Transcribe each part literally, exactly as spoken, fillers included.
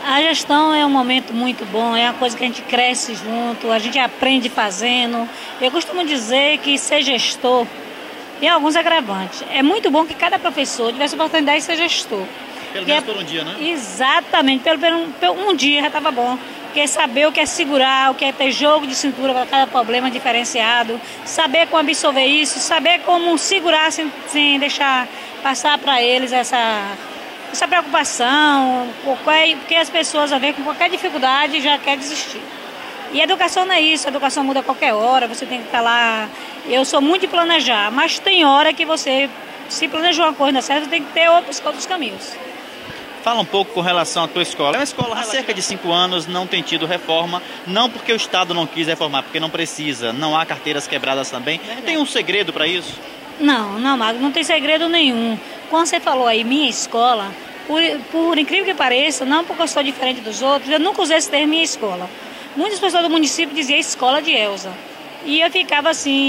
A gestão é um momento muito bom, é uma coisa que a gente cresce junto, a gente aprende fazendo. Eu costumo dizer que ser gestor tem alguns agravantes. É muito bom que cada professor tivesse a oportunidade de ser gestor. Pelo menos é, por um dia, né? Exatamente, pelo menos um dia já estava bom. Porque saber o que é segurar, o que é ter jogo de cintura para cada problema diferenciado, saber como absorver isso, saber como segurar sem, sem deixar passar para eles essa, essa preocupação, porque as pessoas a ver com qualquer dificuldade já quer desistir. E educação não é isso, a educação muda a qualquer hora, você tem que estar lá. Eu sou muito de planejar, mas tem hora que você, se planejou uma coisa certa, tem que ter outros, outros caminhos. Fala um pouco com relação à tua escola. É uma escola há cerca de cinco anos, não tem tido reforma, não porque o Estado não quis reformar, porque não precisa, não há carteiras quebradas também. Tem um segredo para isso? Não, não, Magno, não tem segredo nenhum. Quando você falou aí, minha escola, por, por incrível que pareça, não porque eu sou diferente dos outros, eu nunca usei esse termo minha escola. Muitas pessoas do município diziam escola de Elza. E eu ficava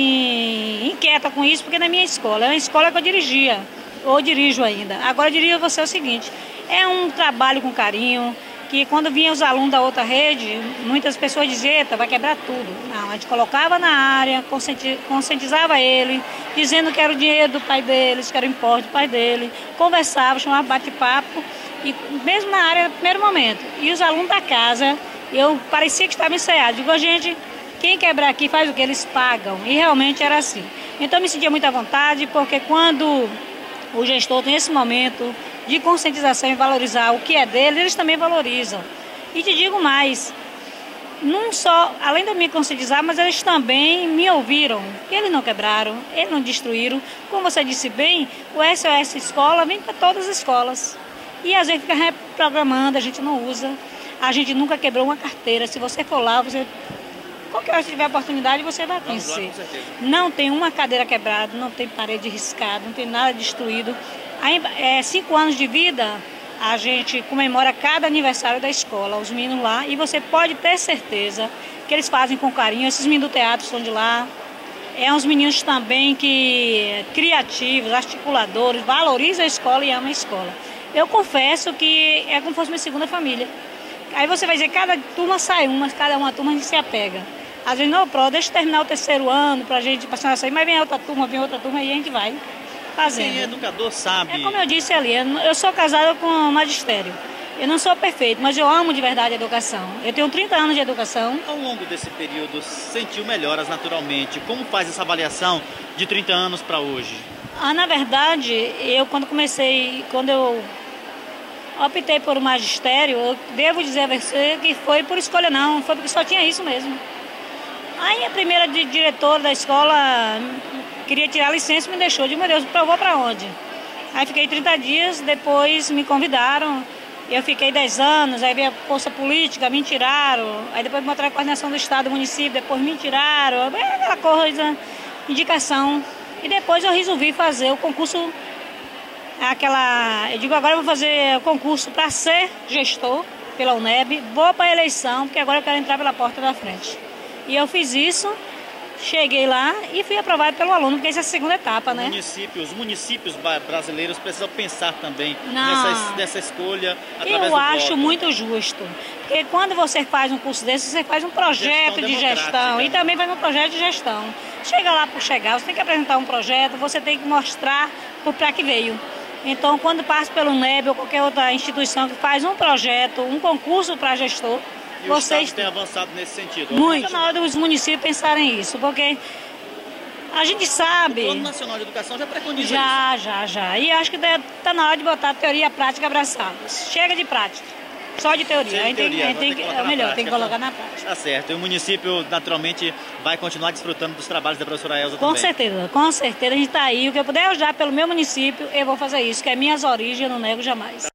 assim, inquieta com isso, porque na minha escola, é uma escola que eu dirigia, ou dirijo ainda. Agora eu diria a você o seguinte, é um trabalho com carinho, que quando vinham os alunos da outra rede, muitas pessoas diziam, eita, vai quebrar tudo. Não, a gente colocava na área, conscientizava ele, dizendo que era o dinheiro do pai deles, que era o imposto do pai dele, conversava, chamava bate-papo, e mesmo na área no primeiro momento. E os alunos da casa, eu parecia que estava ensaiado. Digo, gente, quem quebrar aqui faz o que? Eles pagam. E realmente era assim. Então eu me sentia muito à vontade, porque quando o gestor tem esse momento de conscientização e valorizar o que é dele, eles também valorizam. E te digo mais, não só, além de me conscientizar, mas eles também me ouviram. Eles não quebraram, eles não destruíram. Como você disse bem, o S O S Escola vem para todas as escolas. E às vezes fica reprogramando, a gente não usa. A gente nunca quebrou uma carteira. Se você for lá, você... qualquer hora que tiver oportunidade, você vai conhecer. Não tem uma cadeira quebrada, não tem parede riscada, não tem nada destruído. Aí, é, cinco anos de vida, a gente comemora cada aniversário da escola, os meninos lá, e você pode ter certeza que eles fazem com carinho. Esses meninos do teatro são de lá. É uns meninos também que criativos, articuladores, valorizam a escola e amam a escola. Eu confesso que é como se fosse minha segunda família. Aí você vai dizer, cada turma sai uma, cada uma turma a gente se apega. Às vezes, não, pro, deixa eu terminar o terceiro ano pra gente passar sair, mas vem outra turma, vem outra turma e a gente vai fazendo. Quem é educador sabe. É como eu disse ali, eu sou casada com magistério. Eu não sou perfeito, mas eu amo de verdade a educação. Eu tenho trinta anos de educação. Ao longo desse período, sentiu melhoras naturalmente. Como faz essa avaliação de trinta anos para hoje? Ah, na verdade, eu quando comecei, quando eu optei por magistério, eu devo dizer a você que foi por escolha não, foi porque só tinha isso mesmo. Aí a primeira diretora da escola queria tirar a licença e me deixou. Eu digo, meu Deus, provou para onde? Aí fiquei trinta dias, depois me convidaram, eu fiquei dez anos, aí veio a força política, me tiraram, aí depois me botaram a coordenação do estado, do município, depois me tiraram, aquela coisa, indicação. E depois eu resolvi fazer o concurso, aquela, eu digo, agora eu vou fazer o concurso para ser gestor pela U N E B, vou para a eleição, porque agora eu quero entrar pela porta da frente. E eu fiz isso, cheguei lá e fui aprovado pelo aluno, porque essa é a segunda etapa, né? Municípios, os municípios brasileiros precisam pensar também Não. nessa, nessa escolha através Eu do acho voto. muito justo, porque quando você faz um curso desse, você faz um projeto Gestão de gestão e também faz um projeto de gestão. Chega lá por chegar, você tem que apresentar um projeto, você tem que mostrar para que veio. Então, quando passa pelo U N E B ou qualquer outra instituição que faz um projeto, um concurso para gestor, e vocês o Estado tem avançado nesse sentido? Muito na hora dos municípios pensarem isso, porque a gente sabe... O Plano Nacional de Educação já preconiza Já, isso. já, já. E acho que está na hora de botar a teoria e a prática abraçadas. Chega de prática, só de teoria. Chega de teoria, tem, tem, tem que é melhor, prática, tem que colocar na prática. Tá certo. E o município, naturalmente, vai continuar desfrutando dos trabalhos da professora Elza Com também. certeza, com certeza. A gente está aí. O que eu puder ajudar pelo meu município, eu vou fazer isso, que é minhas origens, eu não nego jamais.